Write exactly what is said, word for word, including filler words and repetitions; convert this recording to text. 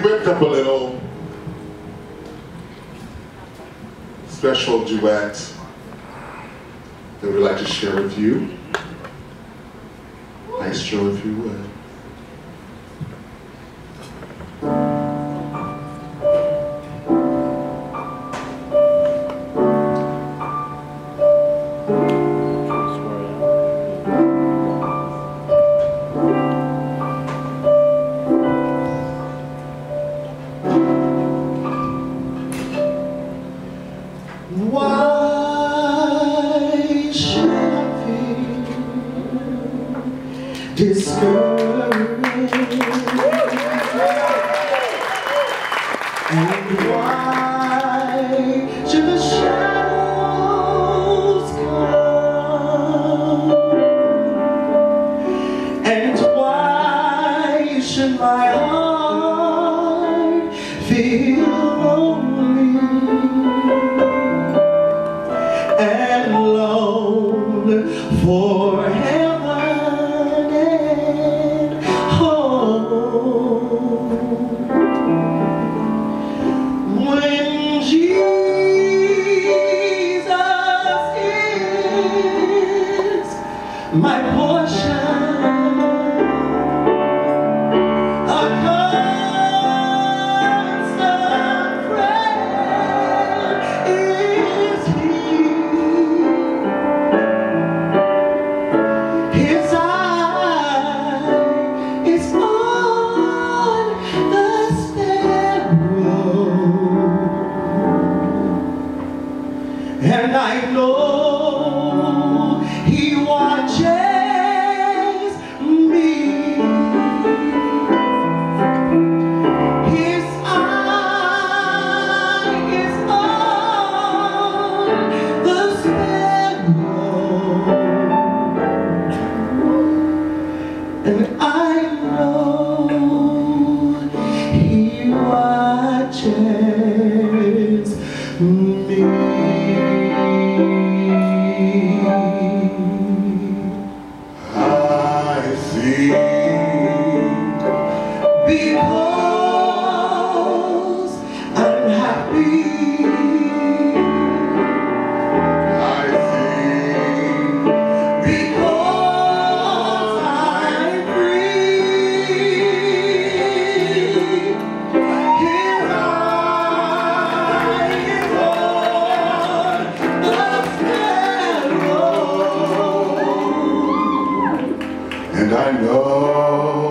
whipped up a little special duet that we'd like to share with you. Maestro, if you would. Why should I feel discouraged? And why should the shadows come? And why should my heart feel lonely and long for heaven and home? When Jesus is my portion, a constant friend is He. His eye is on the sparrow, and I know He watches me. His eye is on the sparrow, and I know He watches me. I see. Because I'm happy, I see. because I'm free. His eye is on the sparrow, And I know